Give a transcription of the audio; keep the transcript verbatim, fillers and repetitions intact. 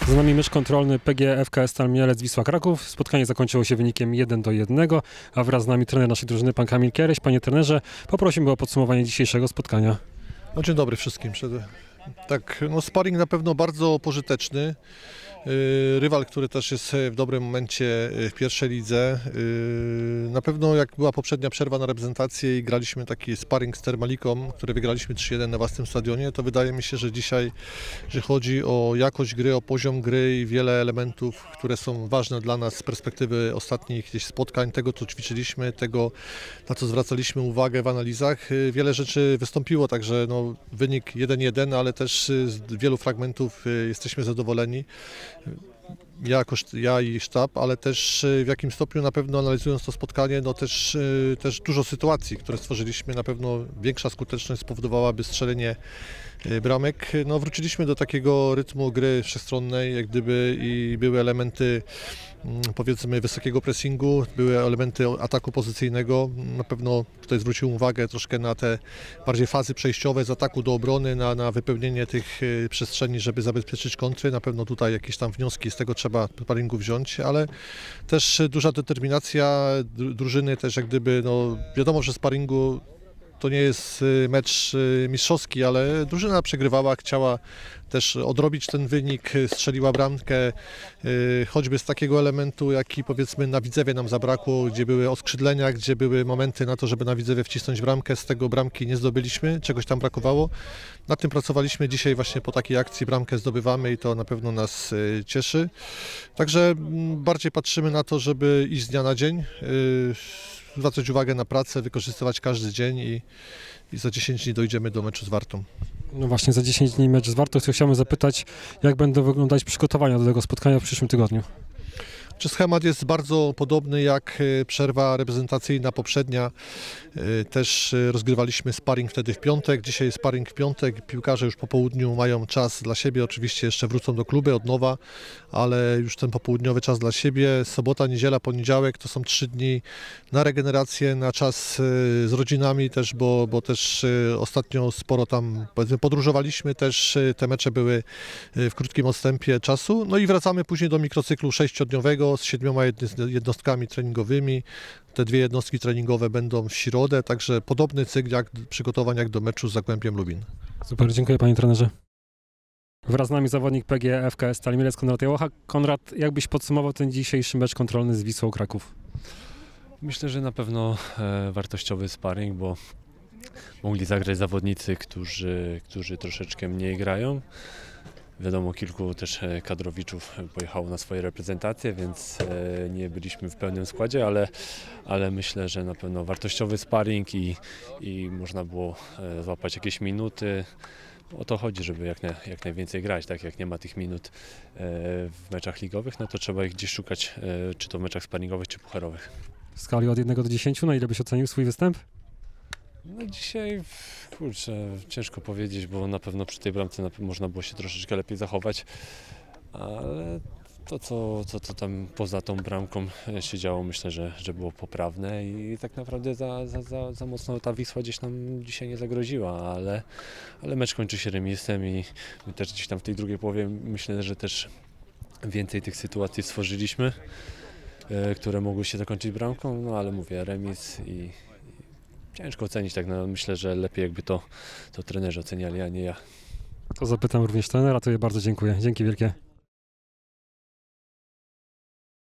Z nami mecz kontrolny P G F K Stal Mielec Wisła Kraków. Spotkanie zakończyło się wynikiem jeden do jednego, a wraz z nami trener naszej drużyny, pan Kamil Kiereś. Panie trenerze, poprosiłbym o podsumowanie dzisiejszego spotkania. No, dzień dobry wszystkim. Tak, no sparring na pewno bardzo pożyteczny. Rywal, który też jest w dobrym momencie w pierwszej lidze. Na pewno jak była poprzednia przerwa na reprezentację i graliśmy taki sparring z Termaliką, który wygraliśmy trzy jeden na własnym stadionie, to wydaje mi się, że dzisiaj, że chodzi o jakość gry, o poziom gry i wiele elementów, które są ważne dla nas z perspektywy ostatnich gdzieś spotkań, tego co ćwiczyliśmy, tego na co zwracaliśmy uwagę w analizach. Wiele rzeczy wystąpiło, także no, wynik jeden jeden, ale też z wielu fragmentów jesteśmy zadowoleni. Ja, jako, ja i sztab, ale też w jakim stopniu na pewno analizując to spotkanie, no też, też dużo sytuacji, które stworzyliśmy, na pewno większa skuteczność spowodowałaby strzelenie bramek. No, wróciliśmy do takiego rytmu gry wszechstronnej, jak gdyby i były elementy powiedzmy wysokiego pressingu, były elementy ataku pozycyjnego. Na pewno tutaj zwróciłem uwagę troszkę na te bardziej fazy przejściowe z ataku do obrony, na, na wypełnienie tych przestrzeni, żeby zabezpieczyć kontry. Na pewno tutaj jakieś tam wnioski z tego trzeba w sparingu wziąć, ale też duża determinacja drużyny, też jak gdyby, no wiadomo, że w sparingu to nie jest mecz mistrzowski, ale drużyna przegrywała, chciała też odrobić ten wynik, strzeliła bramkę, choćby z takiego elementu, jaki powiedzmy na Widzewie nam zabrakło, gdzie były oskrzydlenia, gdzie były momenty na to, żeby na Widzewie wcisnąć bramkę, z tego bramki nie zdobyliśmy, czegoś tam brakowało. Nad tym pracowaliśmy dzisiaj właśnie po takiej akcji, bramkę zdobywamy i to na pewno nas cieszy. Także bardziej patrzymy na to, żeby iść z dnia na dzień, zwracać uwagę na pracę, wykorzystywać każdy dzień i, i za dziesięć dni dojdziemy do meczu z Wartą. No właśnie, za dziesięć dni mecz z Wartą. Chciałbym zapytać, jak będą wyglądać przygotowania do tego spotkania w przyszłym tygodniu? Czy schemat jest bardzo podobny jak przerwa reprezentacyjna poprzednia. Też rozgrywaliśmy sparring wtedy w piątek, dzisiaj jest sparring w piątek. Piłkarze już po południu mają czas dla siebie, oczywiście jeszcze wrócą do klubu od nowa, ale już ten popołudniowy czas dla siebie. Sobota, niedziela, poniedziałek to są trzy dni na regenerację, na czas z rodzinami też, bo, bo też ostatnio sporo tam powiedzmy podróżowaliśmy, też te mecze były w krótkim odstępie czasu. No i wracamy później do mikrocyklu sześciodniowego z siedmioma jednostkami treningowymi. Te dwie jednostki treningowe będą w środę, także podobny cykl jak przygotowań jak do meczu z Zagłębiem Lubin. Super, dziękuję panie trenerze. Wraz z nami zawodnik P G F K Stal Mielec, Konrad Jałocha. Konrad, jak byś podsumował ten dzisiejszy mecz kontrolny z Wisłą Kraków? Myślę, że na pewno e, wartościowy sparring, bo mogli zagrać zawodnicy, którzy, którzy troszeczkę mniej grają. Wiadomo, kilku też kadrowiczów pojechało na swoje reprezentacje, więc nie byliśmy w pełnym składzie, ale, ale myślę, że na pewno wartościowy sparring i, i można było złapać jakieś minuty. O to chodzi, żeby jak, na, jak najwięcej grać, tak? Jak nie ma tych minut w meczach ligowych, no to trzeba ich gdzieś szukać, czy to w meczach sparingowych, czy pucharowych. W skali od jednego do dziesięciu, na ile byś ocenił swój występ? No dzisiaj, kurczę, ciężko powiedzieć, bo na pewno przy tej bramce na pewno można było się troszeczkę lepiej zachować, ale to, co, co, co tam poza tą bramką się działo, myślę, że, że było poprawne i tak naprawdę za, za, za, za mocno ta Wisła gdzieś nam dzisiaj nie zagroziła, ale, ale mecz kończy się remisem i my też gdzieś tam w tej drugiej połowie myślę, że też więcej tych sytuacji stworzyliśmy, które mogły się zakończyć bramką, no ale mówię, remis i ciężko ocenić, tak no, myślę, że lepiej jakby to, to trenerzy oceniali, a nie ja. To zapytam również trenera, to ja bardzo dziękuję. Dzięki wielkie.